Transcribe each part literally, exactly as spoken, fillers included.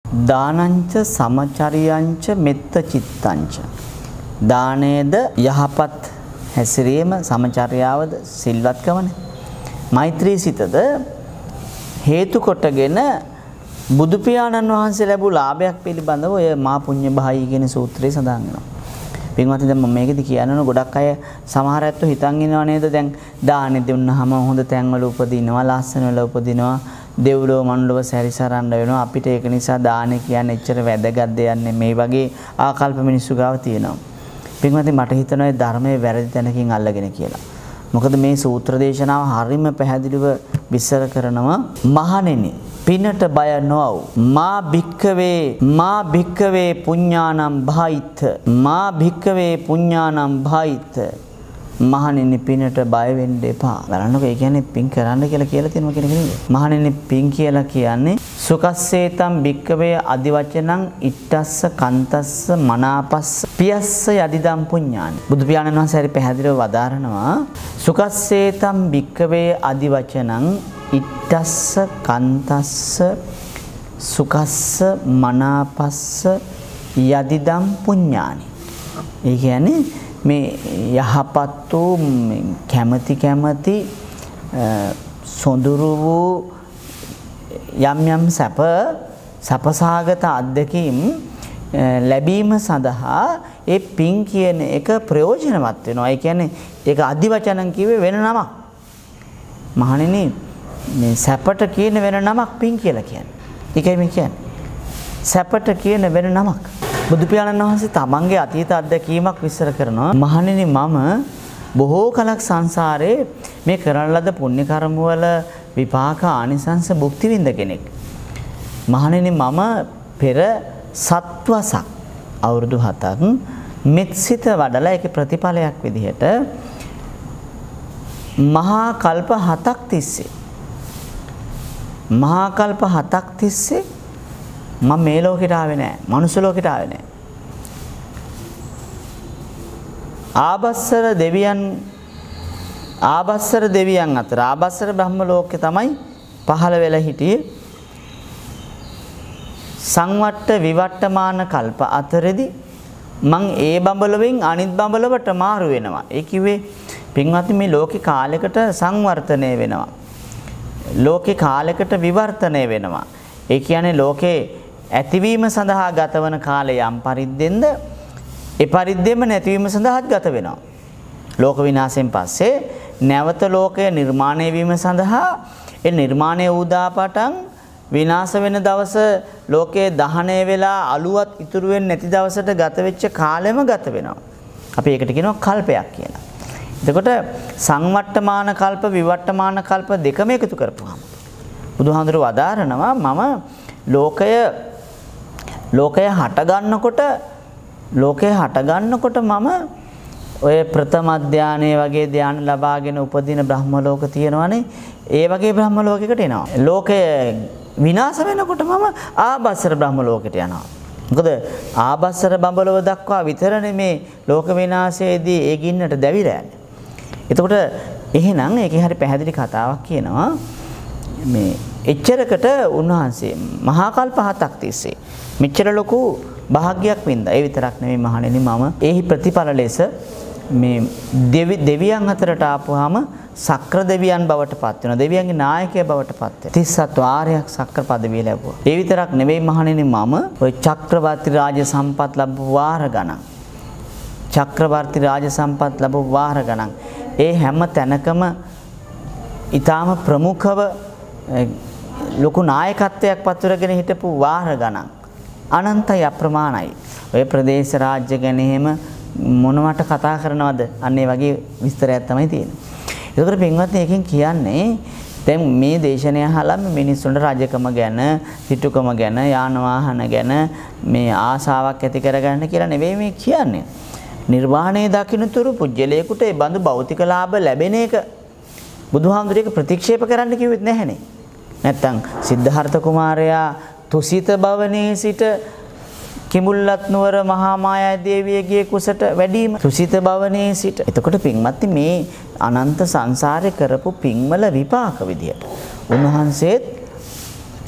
දානංච සමචරියංච මෙත්ත චිත්තංච. දානයේද යහපත් හැසිරීම, සමචර්යාවද සිල්වත්කමනේ. මෛත්‍රී සිතද හේතු කොටගෙන බුදු පියාණන් වහන්සේ ලැබු ලාභයක් පිළිබඳව ඔය මා පුඤ්ඤ භායි කියන සූත්‍රයේ සඳහන් වෙනවා. පින්වත්නි දැන් මම මේකෙදි කියනවනේ ගොඩක් අය සමහර අයත් හිතන් ඉනව නේද දැන් දානෙ දුන්නාම හොඳ තැන්වල උපදිනවා, ලස්සන වල උපදිනවා, දෙව්ලොව මනුලොව සැරිසරන්න වෙනවා. අපිට ඒක නිසා දානෙ කියන්නේ එච්චර වැදගත් දෙයක් නෙමෙයි වගේ ආකල්ප මිනිස්සු ගාව තියෙනවා. පින්වත්නි මට හිතෙනවා ධර්මයේ වැරදි තැනකින් අල්ලගෙන කියලා. මොකද මේ සූත්‍ර දේශනාව හරිම පැහැදිලිව විස්තර කරනවා. මහණෙනි පිනට බය නොවව්. මා භික්කවේ මා භික්කවේ පුඤ්ඤානම් භායිත. මා භික්කවේ පුඤ්ඤානම් භායිත. මහණෙනි පිනට බය වෙන්න එපා. බලන්නකෝ ඒ කියන්නේ පින් කරන්න කියලා කියලා තියෙනවා කියන එක නේද? මහණෙනි පින් කියලා කියන්නේ සුකස්සේතම් භික්කවේ අදිවචනං ඉත්තස්ස කන්තස්ස මනාපස්ස පියස්ස යදිදම් පුඤ්ඤානි. බුදු පියාණන් වහන්සේ හරි පැහැදිලිව වදාරනවා සුකස්සේතම් භික්කවේ අදිවචනං ඉත්තස්ස කන්තස්ස සුකස්ස මනාපස්ස යදිදම් පුඤ්ඤානි. ඒ කියන්නේ මේ යහපත් වූ කැමැති කැමැති සොඳුරු වූ යම් යම් සැප සපසාගත අත්දැකීම් ලැබීම සඳහා ඒ පින් කියන එක ප්‍රයෝජනවත් වෙනවා. ඒ කියන්නේ ඒක අදිවචනන් කිව්වේ වෙන නමක්. මහණෙනි මේ සැපට කියන වෙන නමක් පින් කියලා කියන්නේ. ඒකයි මේ කියන්නේ. සැපට කියන වෙන නමක්. බුදු පියාණන් වහන්සේ තමන්ගේ අතීත අත්දැකීමක් විස්තර කරනවා. මහණෙනි මම බොහෝ කලක් සංසාරේ මේ කරන ලද පුණ්‍ය කර්ම වල විපාක ආනිසංස භුක්ති විඳ කෙනෙක්. මහණෙනි මම පෙර සත්වසක් අවුරුදු හතක් මෙත්සිත වඩලා ඒකේ ප්‍රතිඵලයක් විදිහට මහා කල්ප හතක් තිස්සේ මහා කල්ප හතක් තිස්සේ මම මේ ලෝකෙට ආවේ නැහැ. මනුස්ස ලෝකෙට ආවේ නැහැ. ආබස්සර දෙවියන් ආබස්සර දෙවියන් අතර ආබස්සර බ්‍රහ්ම ලෝකේ තමයි පහළ වෙලා හිටියේ. සංවට්ට විවට්ටමාන කල්ප අතරෙදි මං ඒ බඹලවෙන් අනිත් බඹලවට මාරු වෙනවා. ඒ කිව්වේ පින්වත්නි මේ ලෝකේ කාලයකට සංවර්ධනය වෙනවා. ලෝකේ කාලයකට විවර්තනය වෙනවා. ඒ කියන්නේ ලෝකේ ඇතිවීම සඳහා ගතවන කාලය යම් පරිද්දෙන්ද ඒ පරිද්දෙම නැතිවීම සඳහාත් ගත වෙනවා. ලෝක විනාශයෙන් පස්සේ නැවත ලෝකය නිර්මාණය වීම සඳහා ඒ නිර්මාණය වූදා පටන් විනාශ වෙන දවස ලෝකයේ දහණය වෙලා අලුවත් ඉතුරු වෙන්නේ නැති දවසට ගත වෙච්ච කාලෙම ගත වෙනවා. අපි ඒකට කියනවා කල්පයක් කියලා. එතකොට සංවට්ටමාන කල්ප විවට්ටමාන කල්ප දෙකම එකතු කරපුවාම බුදුහාඳුර වදාරනවා මම ලෝකය ලෝකය හට ගන්නකොට ලෝකය හට ගන්නකොට මම ඔය ප්‍රථම ධානයේ වගේ ධාන ලබාගෙන උපදින බ්‍රහ්ම ලෝක තියෙනවනේ ඒ වගේ බ්‍රහ්ම ලෝකයකට එනවා. ලෝකය විනාශ වෙනකොට මම ආබස්සර බ්‍රහ්ම ලෝකයට යනවා. මොකද ආබස්සර බඹලව දක්වා විතරනේ මේ ලෝක විනාශයේදී ඒ ගින්නට දැවිලා යන්නේ. එතකොට එහෙනම් ඒකේ හරි පැහැදිලි කතාවක් කියනවා මේ එච්චරකට උන්වහන්සේ මහා කල්ප හතක් තිස්සේ මෙච්චර ලොකු භාග්යක් වින්දා. ඒ විතරක් නෙමෙයි මහණෙනි මම එහි ප්‍රතිඵල ලෙස මේ දෙවියන් අතරට ආපුවාම සක්‍ර දෙවියන් බවට පත් වෙනවා. දෙවියන්ගේ නායකයා බවට පත් වෙනවා. තිස් සත් වාරයක් සක්‍ර පදවිය ලැබුවා. ඒ විතරක් නෙමෙයි මහණෙනි මම ওই චක්‍රවර්ති රාජ සම්පත් ලැබු වාර ගණන්. චක්‍රවර්ති රාජ සම්පත් ලැබු වාර ගණන්. ඒ හැම තැනකම ඊටාම ප්‍රමුඛව ලොකු නායකත්වයක් පතුරගෙන හිටපු වාර ගණන්. අනන්තයි අප්‍රමාණයි. ඔය ප්‍රදේශ රාජ්‍ය ගැන එහෙම මොනවට කතා කරනවද? අන්න ඒ වගේ විස්තරයක් තමයි තියෙන්නේ. ඒකට පින්වත්නි එකෙන් කියන්නේ දැන් මේ දේශනය අහලා මිනිස්සුන්ට රජකම ගැන, සිටුකම ගැන, යාන වාහන ගැන මේ ආසාවක් ඇති කරගන්න කියලා නෙවෙයි මේ කියන්නේ. නිර්වාණය දකින්නතුරු පුජ්‍යලයකට ඒ බඳු භෞතික ලාභ ලැබෙන එක බුදුහාමුදුරේක ප්‍රතික්ෂේප කරන්න කිව්වෙත් නැහැනේ. නැත්තම් සිද්ධාර්ථ කුමාරයා තුසිත භවනේ සිට කිඹුල්ලත් නුවර මහා මායා දේවියගේ කුසට වැඩිම තුසිත භවනේ සිට. එතකොට පින්වත්නි මේ අනන්ත සංසාරේ කරපු පින්වල විපාක විදියට උන්වහන්සේත්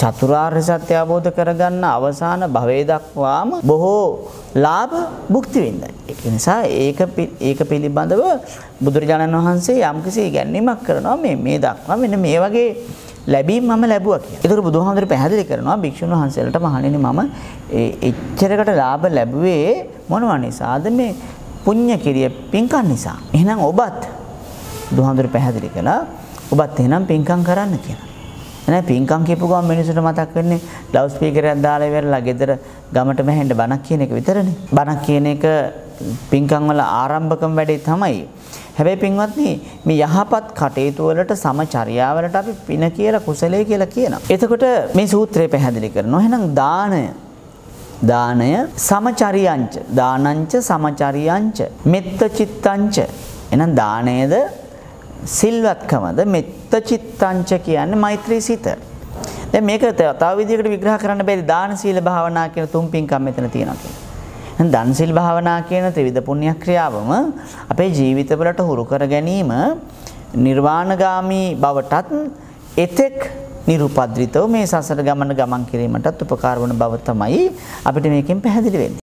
චතුරාර්ය සත්‍ය අවබෝධ කරගන්න අවසාන භවයේ දක්වාම බොහෝ ලාභ භුක්ති විඳයි. ඒක නිසා ඒක ඒක පිළිබඳව බුදුරජාණන් වහන්සේ යම්කිසි ඉගැන්වීමක් කරනවා මේ මේ දක්වා මෙන්න මේ වගේ ලැබීම් මම ලැබුවා කියලා. ඒතර බුදුහාමුදුරු පැහැදිලි කරනවා භික්ෂුන් වහන්සේලාට මහණෙනි මම එච්චරකට ලාභ ලැබුවේ මොනවා නිසාද මේ පුණ්‍ය කිරිය පින්කම් නිසා. එහෙනම් ඔබත් බුදුහාමුදුරු පැහැදිලි කළා ඔබත් එහෙනම් පින්කම් කරන්න කියලා. එහෙනම් පින්කම් කියපු ගමන් මිනිසුන්ට මතක් වෙන්නේ ලවුඩ් ස්පීකරයක් දාලා ඉවරලා ගෙදර ගමට මෙහෙන්න බණක් කියන එක විතරනේ. බණක් කියන එක පින්කම් වල ආරම්භකම වැඩේ තමයි. හැබැයි පින්වත්නි මේ යහපත් කටයුතු වලට සමචර්යාවලට අපි පින කියලා කුසලයේ කියලා කියනවා. එතකොට මේ සූත්‍රය පැහැදිලි කරනවා. එහෙනම් දානය දානය සමචරියංච දානංච සමචරියංච මෙත්ත චිත්තංච. එහෙනම් දානයේද සිල්වත්කමද මෙත්ත චිත්තංච කියන්නේ මෛත්‍රී සිත. දැන් මේක තව විදිහකට විග්‍රහ කරන්න බැරි දාන සීල භාවනා කියන තුන් පින්කම් මෙතන තියෙනවා කියලා. දැන් දන් සිල් භාවනා කියන ත්‍රිවිධ පුණ්‍ය ක්‍රියාවම අපේ ජීවිතවලට හුරු කර ගැනීම නිර්වාණගාමී බවටත් එතෙක් නිරුපද්‍රිතව මේ සසර ගමන ගමන් කිරීමටත් උපකාර වන බව තමයි අපිට මේකෙන් පැහැදිලි වෙන්නේ.